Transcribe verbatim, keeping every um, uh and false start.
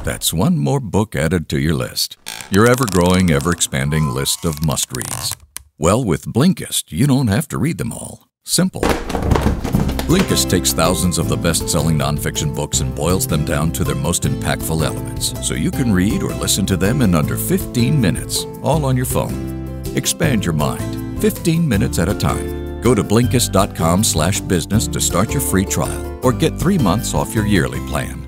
That's one more book added to your list. Your ever-growing, ever-expanding list of must-reads. Well, with Blinkist, you don't have to read them all. Simple. Blinkist takes thousands of the best-selling nonfiction books and boils them down to their most impactful elements, so you can read or listen to them in under fifteen minutes, all on your phone. Expand your mind, fifteen minutes at a time. Go to Blinkist dot com slash business to start your free trial, or get three months off your yearly plan.